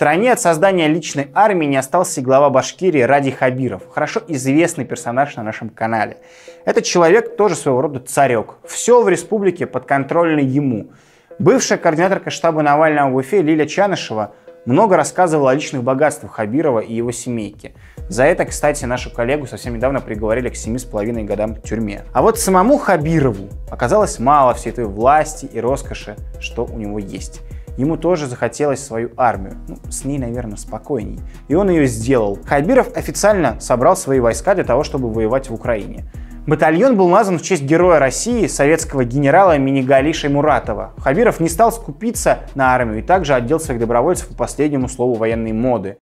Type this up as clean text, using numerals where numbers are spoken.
стороне от создания личной армии не остался и глава Башкирии Ради Хабиров, хорошо известный персонаж на нашем канале. Этот человек тоже своего рода царек. Все в республике подконтрольно ему. Бывшая координаторка штаба Навального в Уфе Лиля Чанышева много рассказывала о личных богатствах Хабирова и его семейки. За это, кстати, нашу коллегу совсем недавно приговорили к 7,5 годам в тюрьме. А вот самому Хабирову оказалось мало всей той власти и роскоши, что у него есть. Ему тоже захотелось свою армию. С ней, наверное, спокойней. И он ее сделал. Хабиров официально собрал свои войска для того, чтобы воевать в Украине. Батальон был назван в честь героя России, советского генерала Минигали Шаймуратова. Хабиров не стал скупиться на армию и также отдел своих добровольцев по последнему слову военной моды.